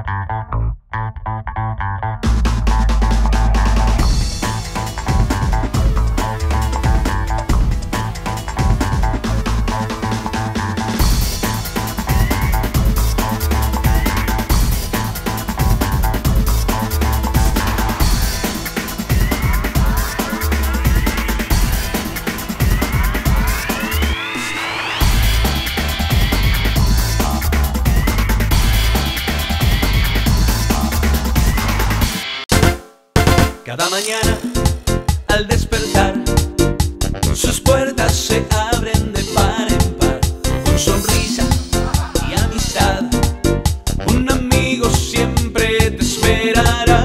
Cada mañana al despertar, sus puertas se abren de par en par, con sonrisa y amistad. Un amigo siempre te esperará.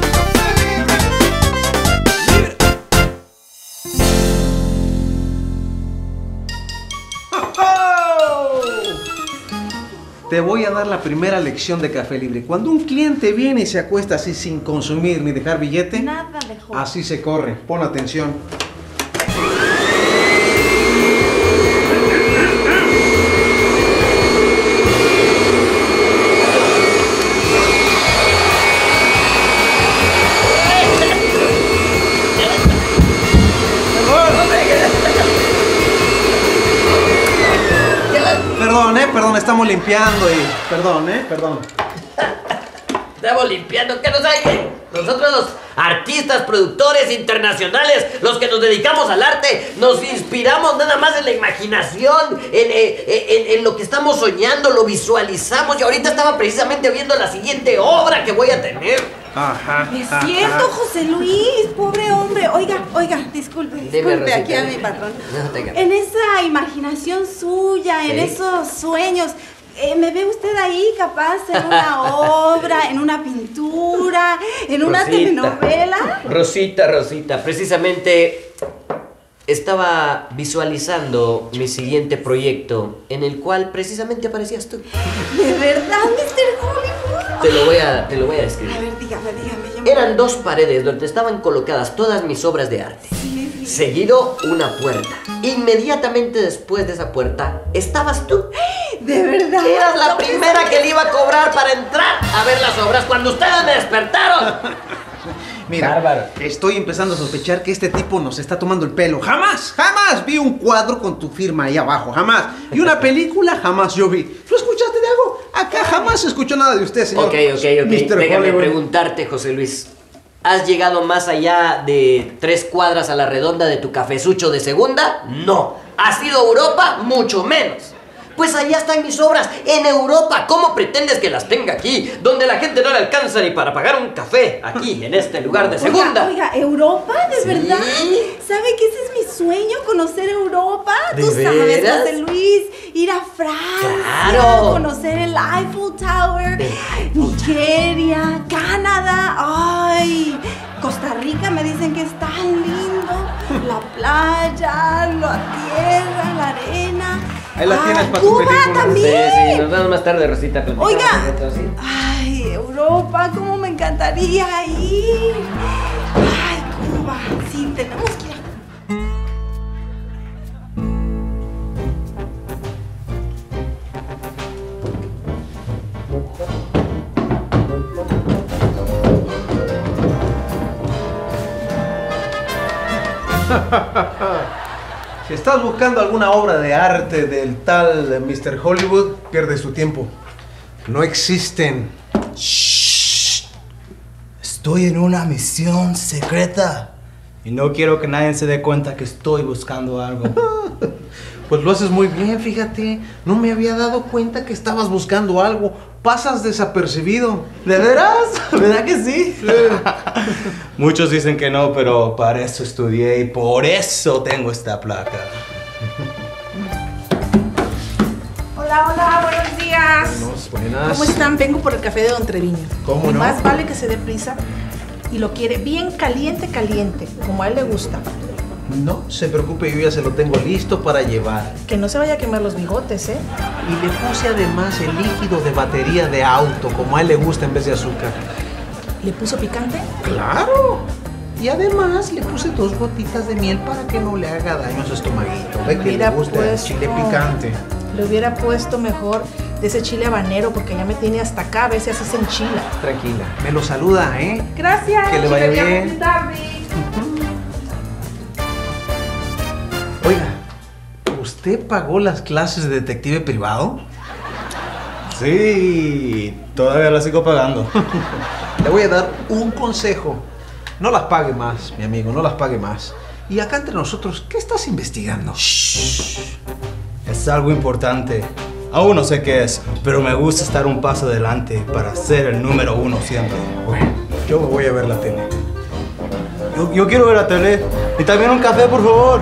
Te voy a dar la primera lección de Café Libre. Cuando un cliente viene y se acuesta así sin consumir ni dejar billete, nada dejó. Así se corre. Pon atención. Perdón, estamos limpiando y... Perdón. Estamos limpiando, ¿qué nos hay? Nosotros los artistas, productores internacionales, los que nos dedicamos al arte, nos inspiramos nada más en la imaginación, en lo que estamos soñando, lo visualizamos. Y ahorita estaba precisamente viendo la siguiente obra que voy a tener. Ajá. Es cierto, José Luis, pobre hombre. Oiga, disculpe aquí a mi patrón. No, en esa imaginación suya, ¿sí? En esos sueños, ¿me ve usted ahí capaz en una obra, en una pintura, en una telenovela? Rosita, precisamente estaba visualizando mi siguiente proyecto, en el cual precisamente aparecías tú. ¿De verdad, Mr. Hollywood? Te lo voy a describir. A ver, dígame. Eran dos paredes donde estaban colocadas todas mis obras de arte. Sí. Seguido una puerta. Inmediatamente después de esa puerta estabas tú. ¿De verdad? Eras la primera que le iba a cobrar para entrar a ver las obras cuando ustedes me despertaron. Mira, bárbaro. Estoy empezando a sospechar que este tipo nos está tomando el pelo. Jamás vi un cuadro con tu firma ahí abajo, jamás. Y una película jamás yo vi. ¿Lo escuchaste de algo? Acá jamás se escuchó nada de usted, señor. Ok. Déjame preguntarte, José Luis. ¿Has llegado más allá de 3 cuadras a la redonda de tu cafezucho de segunda? No. ¿Has ido a Europa? Mucho menos. Pues allá están mis obras, en Europa. ¿Cómo pretendes que las tenga aquí? Donde la gente no le alcanza ni para pagar un café. Aquí, en este lugar de segunda. Oiga, ¿Europa? ¿De verdad? ¿Sabe que ese es mi sueño? ¿Conocer Europa? ¿Tú sabes, José Luis? Ir a Francia. ¡Claro! Conocer el Eiffel Tower. Nigeria, Canadá. ¡Ay! Costa Rica me dicen que es tan lindo. La playa, la tierra, la arena. Ahí la tienes para tu Cuba película. También. Sí, nos vemos más tarde, Rosita. Oiga. Ay, Europa, cómo me encantaría ir. Ay, Cuba. Sí, tenemos que ir. Si estás buscando alguna obra de arte del tal Mr. Hollywood, pierdes tu tiempo. No existen. Shh. Estoy en una misión secreta y no quiero que nadie se dé cuenta que estoy buscando algo. Pues lo haces muy bien, fíjate. No me había dado cuenta que estabas buscando algo. Pasas desapercibido. ¿De veras? ¿Verdad que sí? Sí. Muchos dicen que no, pero para eso estudié y por eso tengo esta placa. Hola, buenos días. Buenas. ¿Cómo están? Vengo por el café de Don Treviño. ¿Cómo no? Más vale que se dé prisa y lo quiere bien caliente, como a él le gusta. No se preocupe, yo ya se lo tengo listo para llevar. Que no se vaya a quemar los bigotes, ¿eh? Y le puse además el líquido de batería de auto, como a él le gusta en vez de azúcar. ¿Le puso picante? ¡Claro! Y además le puse 2 gotitas de miel para que no le haga daño a su estomaguito. Ve que le gusta el chile picante. Le hubiera puesto mejor de ese chile habanero porque ya me tiene hasta acá, a ver si así se enchila. Tranquila, me lo saluda, ¿eh? Gracias. Que le vaya bien. Muy tarde. Oiga, ¿usted pagó las clases de detective privado? Sí, todavía la sigo pagando. Le voy a dar un consejo. No las pague más, mi amigo, no las pague más. Y acá entre nosotros, ¿qué estás investigando? Shh. Es algo importante. Aún no sé qué es, pero me gusta estar un paso adelante para ser el número 1 siempre. Bueno, yo me voy a ver la tele. Yo quiero ver la tele. Y también un café, por favor.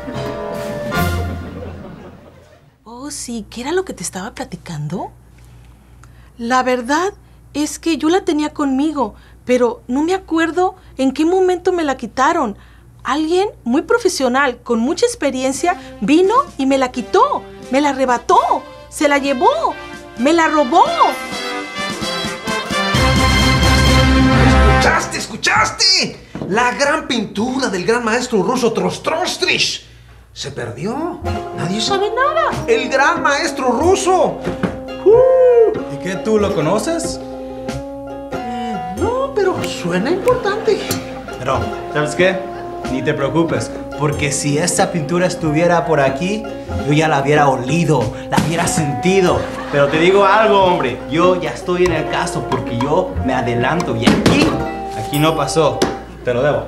Oh, sí, ¿qué era lo que te estaba platicando? La verdad es que yo la tenía conmigo, pero no me acuerdo en qué momento me la quitaron. Alguien muy profesional, con mucha experiencia, vino y me la quitó, me la arrebató, se la llevó, me la robó. ¿Escuchaste? ¿Escuchaste? La gran pintura del gran maestro ruso Trostrostris se perdió. Nadie sabe nada. El gran maestro ruso. ¿Y qué, tú lo conoces? No, pero suena importante. Pero, ¿sabes qué? Ni te preocupes, porque si esa pintura estuviera por aquí, yo ya la hubiera olido, la hubiera sentido. Pero te digo algo, hombre, yo ya estoy en el caso porque yo me adelanto y aquí no pasó. Te lo debo.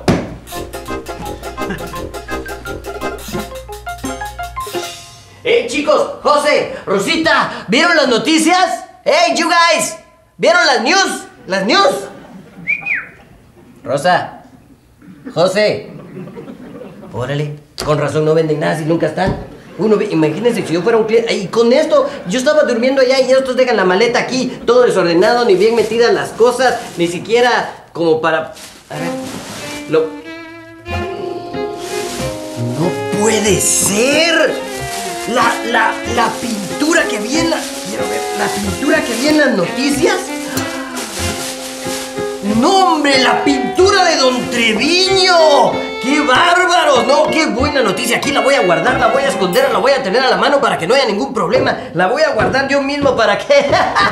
Chicos, José, Rosita, ¿vieron las noticias? Hey, you guys, ¿vieron las news? ¿Las news? Rosa, José, órale, con razón no venden nada si nunca están. Imagínense si yo fuera un cliente, y con esto, yo estaba durmiendo allá y estos dejan la maleta aquí, todo desordenado, ni bien metidas las cosas, ni siquiera como para... A ver, ¡No puede ser! La pintura que vi en quiero ver, la pintura que vi en las noticias. ¡No, hombre! ¡La pintura de Don Treviño! ¡Qué bárbaros! ¡No, qué buena noticia! Aquí la voy a guardar, la voy a esconder, la voy a tener a la mano para que no haya ningún problema. La voy a guardar yo mismo para que...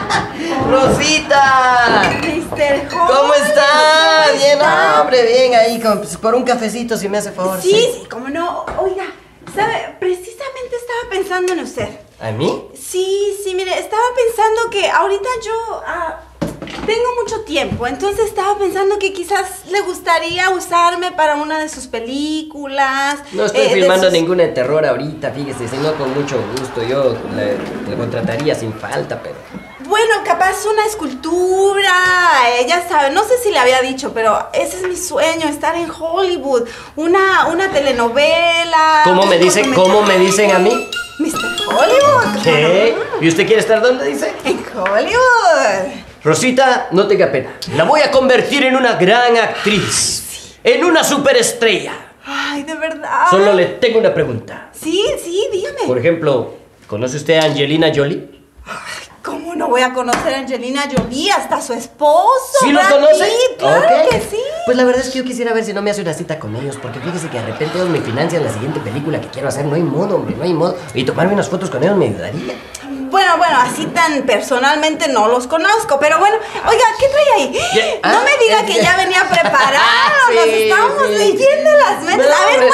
¡Rosita! Mr. ¿Cómo estás? Bien, hombre, bien ahí, por un cafecito si me hace favor. Sí, cómo no. Oiga, ¿sabe? Precisamente estaba pensando en usted. ¿A mí? Sí, mire, estaba pensando que ahorita yo tengo mucho tiempo, entonces estaba pensando que quizás le gustaría usarme para una de sus películas. No estoy filmando ninguna de terror ahorita, fíjese, si no con mucho gusto, yo le contrataría sin falta, pero... Bueno, capaz una escultura, ya sabe, no sé si le había dicho, pero ese es mi sueño, estar en Hollywood, una telenovela. ¿Cómo me dicen a mí? Mr. Hollywood. ¿Qué? ¿Y usted quiere estar dónde dice? En Hollywood. Rosita, no tenga pena, la voy a convertir en una gran actriz, en una superestrella. Ay, de verdad. Solo le tengo una pregunta. Sí, dígame. Por ejemplo, ¿conoce usted a Angelina Jolie? ¿Cómo no voy a conocer a Angelina Jolie? Hasta su esposo. ¿Sí los Brad conoce? Pitt, claro que sí. Pues la verdad es que yo quisiera ver si no me hace una cita con ellos, porque fíjese que de repente ellos me financian la siguiente película que quiero hacer. No hay modo, hombre, no hay modo. Y tomarme unas fotos con ellos me ayudaría. Bueno, así tan personalmente no los conozco, pero bueno, oiga, ¿qué trae ahí? No me diga que ya venía preparado, nos estábamos leyendo las mentes. A ver,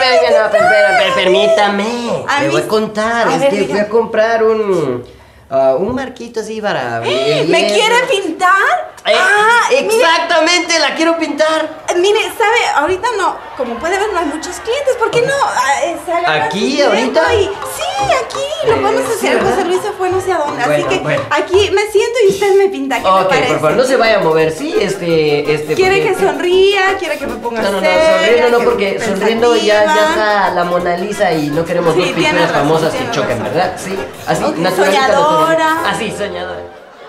permítame. Le voy a contar, es que fui a comprar un marquito así para... ¿Me quiere pintar? Exactamente, mire, la quiero pintar. Mire, ¿sabe? Ahorita no, como puede ver, no hay muchos clientes. ¿Por qué no se agarra ¿Aquí, su ahorita? Sí, aquí, lo podemos hacer. ¿verdad? José Luis se fue no sé a dónde. Bueno, así que aquí me siento y usted me pinta. ¿Qué te parece? por favor, no se vaya a mover, sí, ¿Quiere que sonría? ¿Quiere que me ponga seria? Sonriendo no, porque sonriendo ya está la Mona Lisa y no queremos dos pinturas famosas que choquen, ¿verdad? Sí, así, naturalita. Soñadora. Así, soñadora.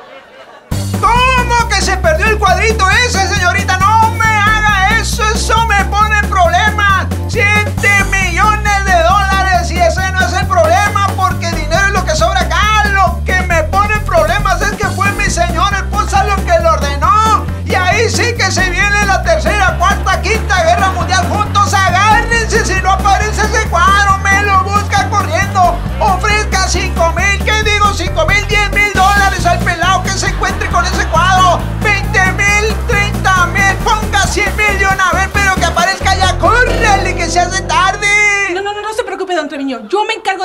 ¿Cómo que se perdió el cuadrito ese, señorita? No me haga eso, eso me pone en problemas. 7 millones de dólares y ese no es el problema, porque dinero es lo que sobra acá. Lo que me pone en problemas es que fue mi señora esposa lo que lo ordenó. Y ahí sí que se viene la tercera, cuarta, quinta guerra mundial juntos. Agárrense si no aparece ese cuadro, me lo busca corriendo. Ofrezca 5,000, ¿qué digo? 5,000, 10,000 dólares.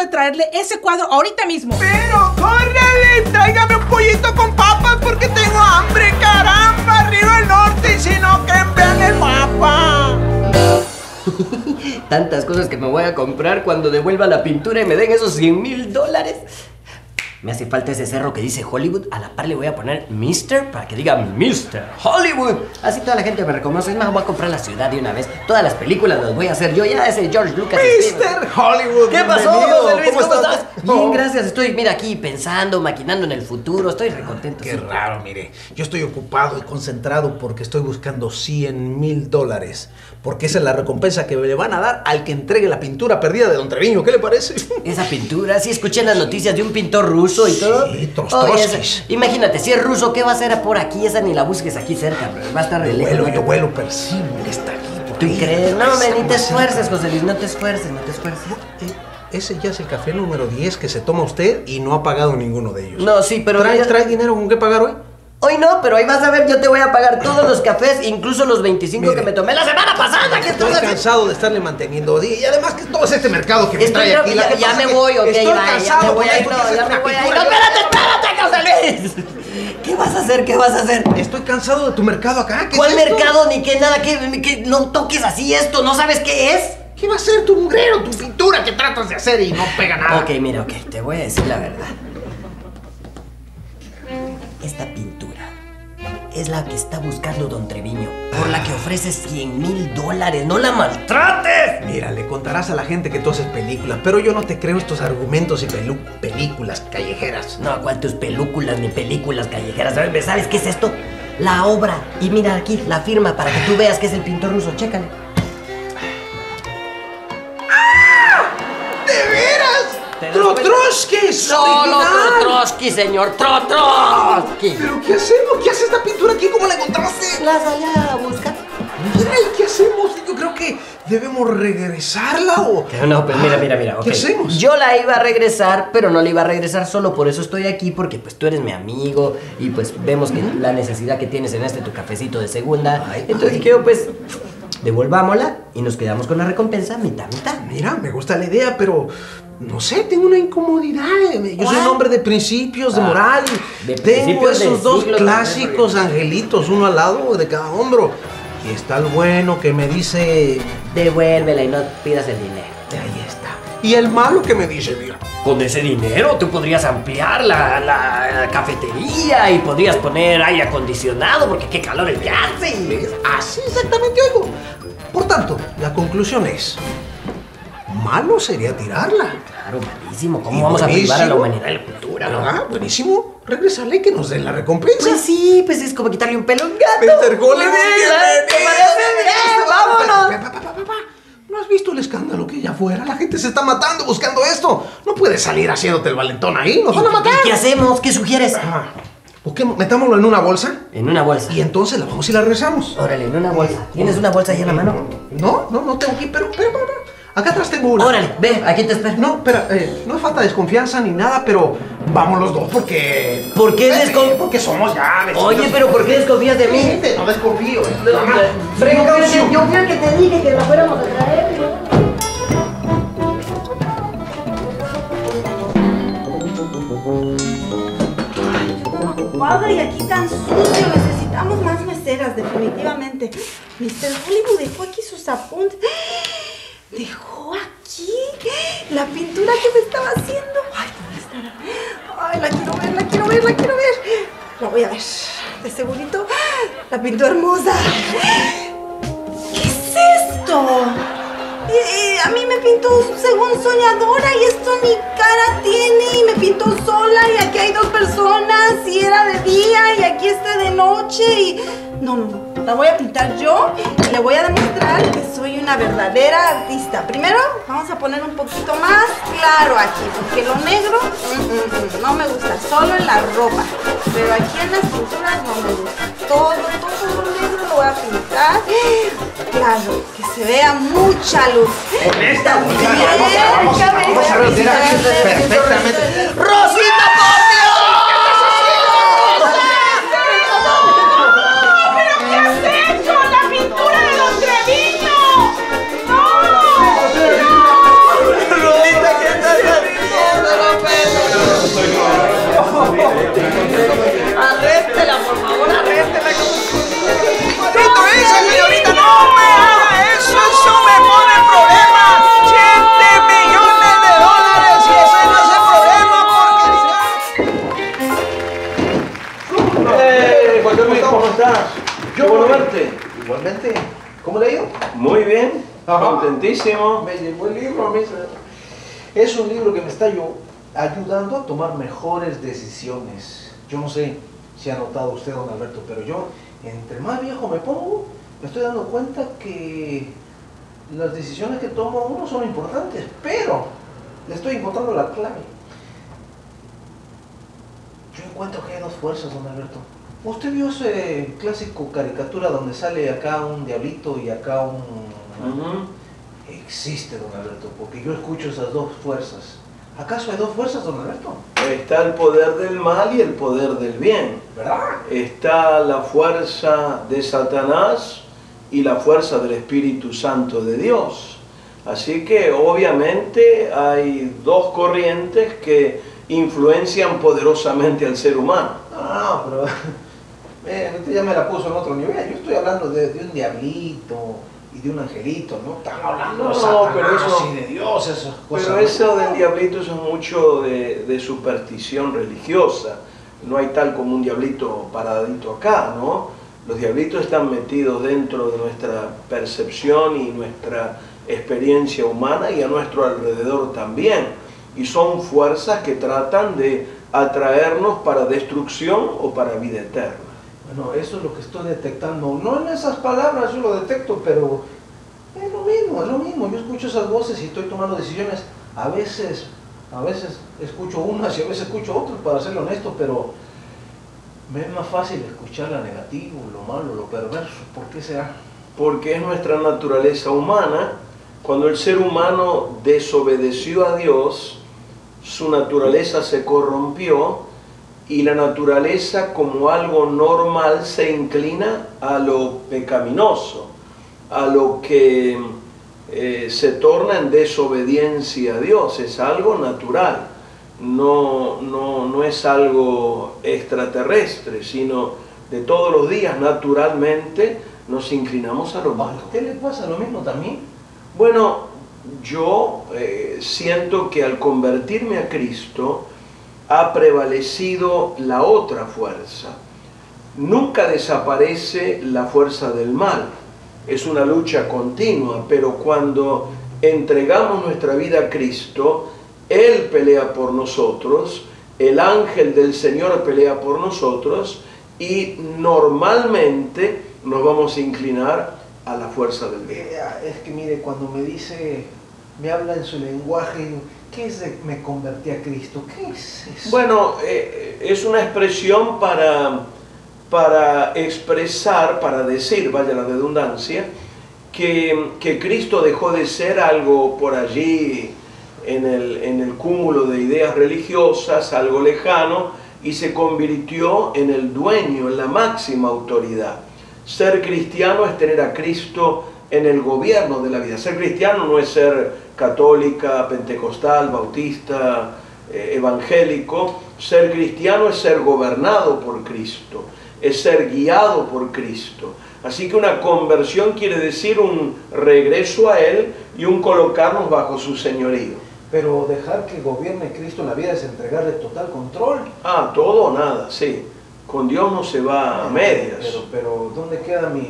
de traerle ese cuadro ahorita mismo. Pero córrele, tráigame un pollito con papas porque tengo hambre, caramba, arriba el norte, y si no que vean el mapa. Tantas cosas que me voy a comprar cuando devuelva la pintura y me den esos $100,000. Me hace falta ese cerro que dice Hollywood. A la par le voy a poner Mr. para que diga Mr. Hollywood. Así toda la gente me reconoce. Es más, voy a comprar la ciudad de una vez. Todas las películas las voy a hacer yo. Ya ese George Lucas. Mr. Hollywood. ¿Qué pasó, José Luis? ¿Cómo estás? Oh. Bien, gracias. Estoy, mira, aquí pensando, maquinando en el futuro. Estoy recontento. Qué raro, mire. Yo estoy ocupado y concentrado porque estoy buscando $100,000. Porque esa es la recompensa que le van a dar al que entregue la pintura perdida de Don Treviño. ¿Qué le parece? Esa pintura, sí escuché en las noticias de un pintor ruso y todo. Sí, Trotsky. Imagínate, si es ruso, ¿qué va a hacer por aquí? Esa ni la busques aquí cerca, bro. Va a estar de lejos. Yo vuelo, percibo que está aquí. ¿Tú crees? No, ni te esfuerces, José Luis, no te esfuerces, no te esfuerces. Ese ya es el café número 10 que se toma usted y no ha pagado ninguno de ellos. No, sí, pero... ¿Trae dinero con qué pagar hoy? Hoy no, pero ahí vas a ver, yo te voy a pagar todos los cafés, incluso los 25 Mire, que me tomé la semana pasada. Estoy cansado de estarle manteniendo. Y además que todo es este mercado que me trae aquí. Ya me voy, ok, estoy ya cansado, me voy a ir, no, ya me voy a ir. No, espérate, José Luis. ¿Qué vas a hacer? ¿Qué vas a hacer? Estoy cansado de tu mercado acá. ¿Cuál mercado? Ni que nada, que no toques así esto, ¿no sabes qué es? ¿Qué va a ser tu mugrero, tu pintura que tratas de hacer y no pega nada? Ok, mira, te voy a decir la verdad. Esta pintura es la que está buscando Don Treviño, por la que ofreces $100,000. ¡No la maltrates! Mira, le contarás a la gente que tú haces películas, pero yo no te creo estos argumentos y películas callejeras. No, ¿cuál tus películas ni películas callejeras? ¿Sabes qué es esto? La obra. Y mira aquí, la firma, para que tú veas que es el pintor ruso. Chécale. ¿De veras? ¡Trotsky! No, Trotsky, señor, Trotsky. ¿Pero qué hacemos? ¿Qué hace esta pintura aquí? ¿Cómo la encontraste? La salí a buscar. Ay, ¿qué hacemos? Yo creo que debemos regresarla o... No, pues mira, ok. ¿Qué hacemos? Yo la iba a regresar, pero no la iba a regresar solo, por eso estoy aquí, porque pues tú eres mi amigo y pues vemos que la necesidad que tienes en tu cafecito de segunda. Entonces quiero pues... devolvámosla y nos quedamos con la recompensa mitad. Mira, me gusta la idea, pero no sé, tengo una incomodidad. Yo soy un hombre de principios, de moral. Tengo esos dos clásicos angelitos, uno al lado de cada hombro. Y está el bueno que me dice... devuélvela y no pidas el dinero. Ahí está. Y el malo que me dice, mira... Con ese dinero tú podrías ampliar la cafetería y podrías poner aire acondicionado porque qué calor el que hace. Así exactamente oigo. Por tanto, la conclusión es... malo sería tirarla. Claro, malísimo. ¿Cómo vamos a privar a la humanidad de la cultura, no? Ah, buenísimo. Regresarle y que nos den la recompensa. Pues sí, pues es como quitarle un pelo a un gato. Mr. Hollywood, ¿Te parece bien? ¡Vámonos! ¿No has visto el escándalo que hay afuera? La gente se está matando buscando esto. No puedes salir haciéndote el valentón ahí. Nos van a matar. ¿Y qué hacemos? ¿Qué sugieres? ¿Por qué metámoslo en una bolsa? En una bolsa. Y entonces la vamos y la regresamos. Órale, en una bolsa. ¿Tienes una bolsa ahí en la mano? No tengo aquí, pero. Acá atrás tengo una. Órale, ve, aquí te espero. No, espera, no es falta de desconfianza ni nada, pero vamos los dos porque... ¿Por qué desconfías? Porque somos ya vecinos. Oye, pero ¿por qué desconfías de mí? No desconfío. Yo fui el que te dije que la fuéramos a traer. Padre, y aquí tan sucio, necesitamos más meseras, definitivamente. Mr. Hollywood dejó aquí sus apuntes. ¿Dejó aquí la pintura que me estaba haciendo? Ay, ¿dónde estará? Ay, la quiero ver. La voy a ver, de segurito. La pintó hermosa. ¿Qué es esto? A mí me pintó según soñadora y esto ni cara tiene y me pintó sola y aquí hay dos personas y era de día y aquí está de noche y... No, la voy a pintar yo y le voy a demostrar que soy una verdadera artista. Primero vamos a poner un poquito más claro aquí porque lo negro no me gusta, solo en la ropa, pero aquí en las pinturas no me gusta. Todo lo negro lo voy a pintar. Claro, que se vea mucha luz. Honesta, vamos a ver perfectamente. ¡Rosita, por Dios! ¿Pero qué has hecho? ¡La pintura de Don Treviño! ¡No! Rosita, ¿qué estás haciendo? contentísimo. Me llegó el libro, misa. Es un libro que me está ayudando a tomar mejores decisiones. Yo no sé si ha notado usted, don Alberto, pero yo, entre más viejo me pongo, me estoy dando cuenta que las decisiones que toma uno son importantes, pero le estoy encontrando la clave. Yo encuentro que hay dos fuerzas, don Alberto. ¿Usted vio ese clásico caricatura donde sale acá un diablito y acá un... Existe, don Alberto, porque yo escucho esas dos fuerzas. ¿Acaso hay dos fuerzas, don Alberto? Está el poder del mal y el poder del bien. ¿Verdad? Está la fuerza de Satanás y la fuerza del Espíritu Santo de Dios. Así que obviamente hay dos corrientes que influencian poderosamente al ser humano. No, pero usted ya me la puso en otro nivel. Yo estoy hablando de un diablito y de un angelito, ¿no? Estamos hablando de Satanás, pero eso, y de Dios, esas cosas. Pero eso del diablito es mucho de superstición religiosa. No hay tal como un diablito paradito acá, ¿no? Los diablitos están metidos dentro de nuestra percepción y nuestra experiencia humana y a nuestro alrededor también. Y son fuerzas que tratan de atraernos para destrucción o para vida eterna. Bueno, eso es lo que estoy detectando. No en esas palabras yo lo detecto, pero es lo mismo. Yo escucho esas voces y estoy tomando decisiones. A veces escucho unas y a veces escucho otras, para ser honesto, pero me es más fácil escuchar lo negativo, lo malo, lo perverso. ¿Por qué será? Porque es nuestra naturaleza humana. Cuando el ser humano desobedeció a Dios, su naturaleza se corrompió y la naturaleza como algo normal se inclina a lo pecaminoso, a lo que se torna en desobediencia a Dios. Es algo natural, no es algo extraterrestre, sino de todos los días naturalmente nos inclinamos a lo malo. ¿A usted le pasa lo mismo también? Bueno, yo siento que al convertirme a Cristo ha prevalecido la otra fuerza. Nunca desaparece la fuerza del mal. Es una lucha continua, pero cuando entregamos nuestra vida a Cristo, Él pelea por nosotros, el ángel del Señor pelea por nosotros y normalmente nos vamos a inclinar a la fuerza del bien. Es que mire, cuando me habla en su lenguaje, ¿qué es de me convertí a Cristo? ¿Qué es eso? Bueno, es una expresión para expresar, para decir, vaya la redundancia, que Cristo dejó de ser algo por allí en el cúmulo de ideas religiosas, algo lejano, y se convirtió en el dueño, en la máxima autoridad. Ser cristiano es tener a Cristo en el gobierno de la vida. Ser cristiano no es ser católica, pentecostal, bautista, evangélico. Ser cristiano es ser gobernado por Cristo, es ser guiado por Cristo. Así que una conversión quiere decir un regreso a Él y un colocarnos bajo su señorío. Pero dejar que gobierne Cristo en la vida es entregarle total control. Todo o nada, sí. Con Dios no se va a medias. Pero ¿dónde queda mi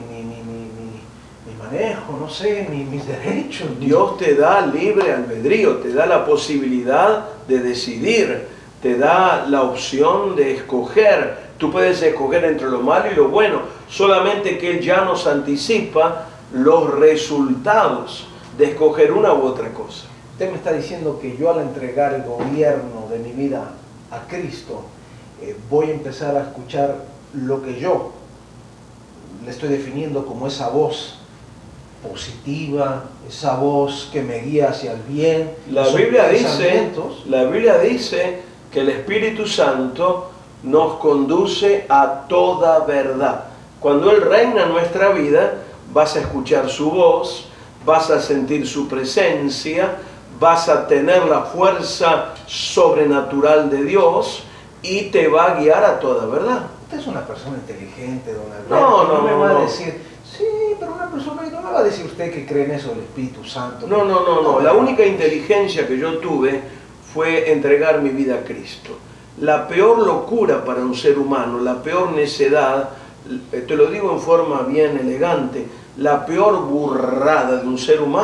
manejo? No sé, mis derechos. Dios te da libre albedrío, te da la posibilidad de decidir, te da la opción de escoger. Tú puedes escoger entre lo malo y lo bueno, solamente que Él ya nos anticipa los resultados de escoger una u otra cosa. Usted me está diciendo que yo al entregar el gobierno de mi vida a Cristo, voy a empezar a escuchar lo que yo le estoy definiendo como esa voz positiva, esa voz que me guía hacia el bien. La Biblia dice que el Espíritu Santo nos conduce a toda verdad. Cuando Él reina en nuestra vida, vas a escuchar su voz, vas a sentir su presencia, vas a tener la fuerza sobrenatural de Dios y te va a guiar a toda verdad. Usted es una persona inteligente, don Alberto. No me va a decir, sí, pero una persona, no me va a decir usted que cree en eso del Espíritu Santo. No. La única inteligencia que yo tuve fue entregar mi vida a Cristo. La peor locura para un ser humano, la peor necedad, te lo digo en forma bien elegante, la peor burrada de un ser humano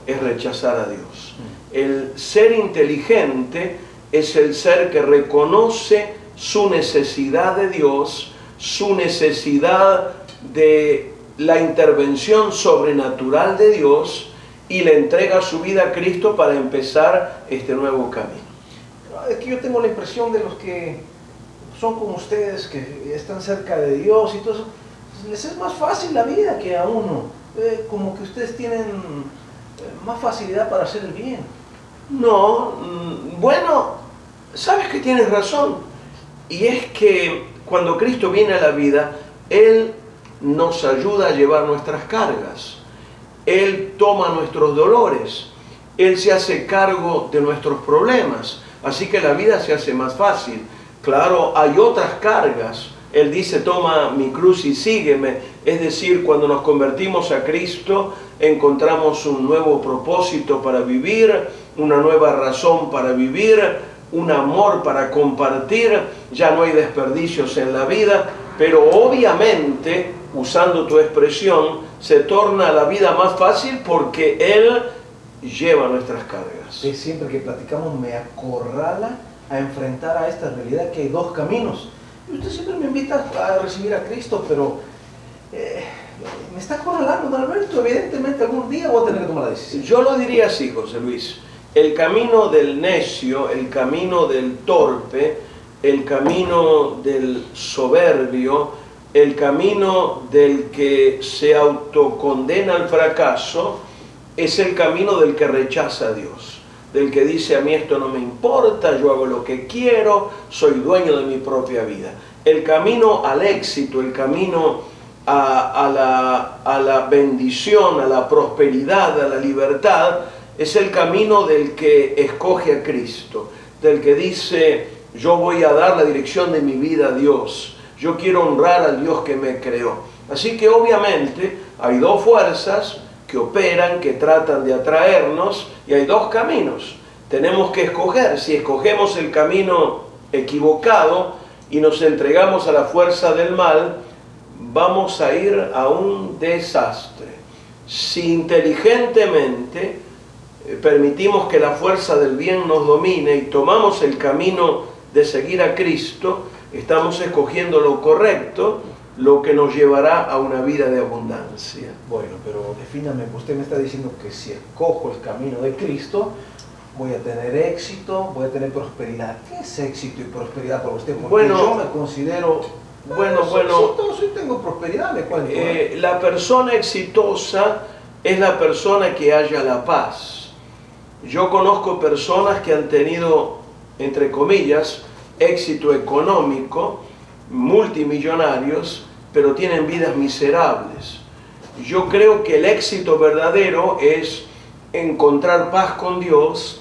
es rechazar a Dios. El ser inteligente es el ser que reconoce su necesidad de Dios, su necesidad de la intervención sobrenatural de Dios, y le entrega su vida a Cristo para empezar este nuevo camino. Es que yo tengo la impresión de los que son como ustedes, que están cerca de Dios y todo eso, les es más fácil la vida que a uno. Como que ustedes tienen más facilidad para hacer el bien. No, bueno, sabes que tienes razón. Y es que cuando Cristo viene a la vida, Él nos ayuda a llevar nuestras cargas. Él toma nuestros dolores. Él se hace cargo de nuestros problemas. Así que la vida se hace más fácil. Claro, hay otras cargas. Él dice, toma mi cruz y sígueme. Es decir, cuando nos convertimos a Cristo, encontramos un nuevo propósito para vivir, una nueva razón para vivir, un amor para compartir. Ya no hay desperdicios en la vida, pero obviamente, usando tu expresión, se torna la vida más fácil porque Él lleva nuestras cargas. Sí, siempre que platicamos me acorrala a enfrentar a esta realidad que hay dos caminos. Y usted siempre me invita a recibir a Cristo, pero me está acorralando, don Alberto. Evidentemente algún día voy a tener que tomar la decisión. Yo lo diría así, José Luis. El camino del necio, el camino del torpe, el camino del soberbio, el camino del que se autocondena al fracaso, es el camino del que rechaza a Dios, del que dice, a mí esto no me importa, yo hago lo que quiero, soy dueño de mi propia vida. El camino al éxito, el camino a la bendición, a la prosperidad, a la libertad, es el camino del que escoge a Cristo, del que dice, yo voy a dar la dirección de mi vida a Dios, yo quiero honrar al Dios que me creó. Así que obviamente hay dos fuerzas que operan, que tratan de atraernos, y hay dos caminos. Tenemos que escoger. Si escogemos el camino equivocado y nos entregamos a la fuerza del mal, vamos a ir a un desastre. Si inteligentemente permitimos que la fuerza del bien nos domine y tomamos el camino de seguir a Cristo, estamos escogiendo lo correcto, lo que nos llevará a una vida de abundancia. Bueno, pero defíname, usted me está diciendo que si escojo el camino de Cristo, voy a tener éxito, voy a tener prosperidad. ¿Qué es éxito y prosperidad para usted? Porque bueno, yo me considero... Bueno, sí tengo prosperidad, me cuento. La persona exitosa es la persona que halla la paz. Yo conozco personas que han tenido, entre comillas, éxito económico, multimillonarios, pero tienen vidas miserables. Yo creo que el éxito verdadero es encontrar paz con Dios,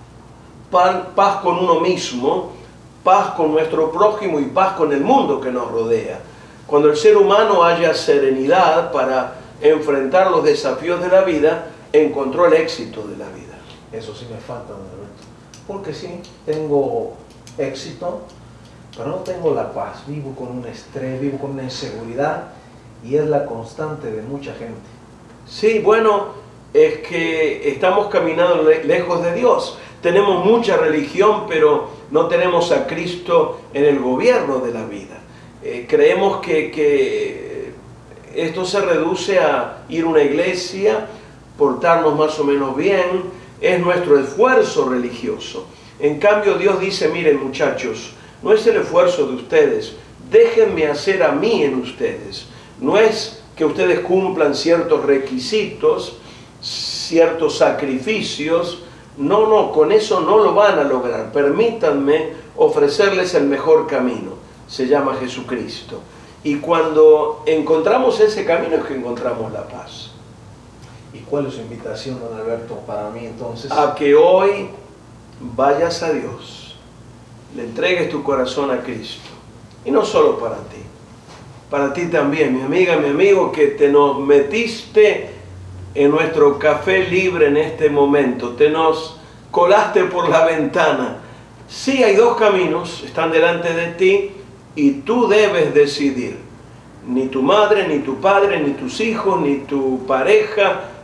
paz con uno mismo, paz con nuestro prójimo y paz con el mundo que nos rodea. Cuando el ser humano haya serenidad para enfrentar los desafíos de la vida, encontró el éxito de la vida. Eso sí me falta, don Alberto. Porque sí, tengo éxito, pero no tengo la paz. Vivo con un estrés, vivo con una inseguridad, y es la constante de mucha gente. Sí, bueno, es que estamos caminando lejos de Dios. Tenemos mucha religión, pero no tenemos a Cristo en el gobierno de la vida. Creemos que esto se reduce a ir a una iglesia, portarnos más o menos bien, es nuestro esfuerzo religioso. En cambio, Dios dice, miren muchachos, no es el esfuerzo de ustedes, déjenme hacer a mí en ustedes. No es que ustedes cumplan ciertos requisitos, ciertos sacrificios. No, con eso no lo van a lograr. Permítanme ofrecerles el mejor camino. Se llama Jesucristo. Y cuando encontramos ese camino es que encontramos la paz. ¿Y cuál es su invitación, don Alberto, para mí entonces? A que hoy vayas a Dios, le entregues tu corazón a Cristo. Y no solo para ti también, mi amiga, mi amigo, que te nos metiste en nuestro café libre en este momento, te nos colaste por la ventana. Sí, hay dos caminos, están delante de ti y tú debes decidir. Ni tu madre, ni tu padre, ni tus hijos, ni tu pareja,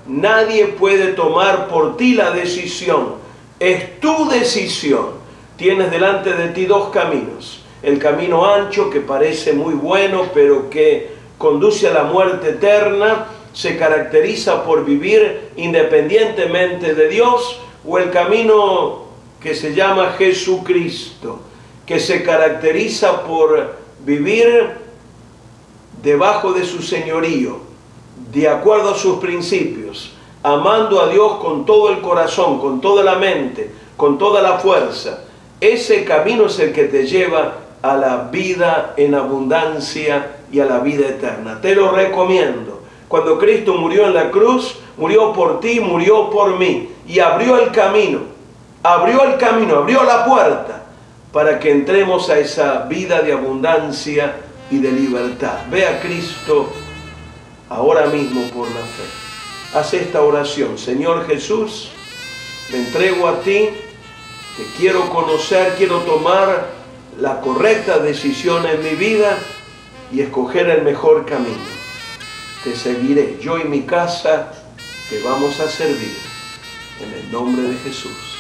Nadie puede tomar por ti la decisión. Es tu decisión. Tienes delante de ti dos caminos. El camino ancho, que parece muy bueno, pero que conduce a la muerte eterna, se caracteriza por vivir independientemente de Dios, o el camino que se llama Jesucristo, que se caracteriza por vivir debajo de su señorío, de acuerdo a sus principios, amando a Dios con todo el corazón, con toda la mente, con toda la fuerza. Ese camino es el que te lleva a la vida en abundancia y a la vida eterna. Te lo recomiendo. Cuando Cristo murió en la cruz, murió por ti, murió por mí, y abrió el camino, abrió la puerta para que entremos a esa vida de abundancia y de libertad. Ve a Cristo ahora mismo por la fe. Haz esta oración: Señor Jesús, me entrego a ti, te quiero conocer, quiero tomar la correcta decisión en mi vida y escoger el mejor camino. Te seguiré, yo y mi casa te vamos a servir. En el nombre de Jesús.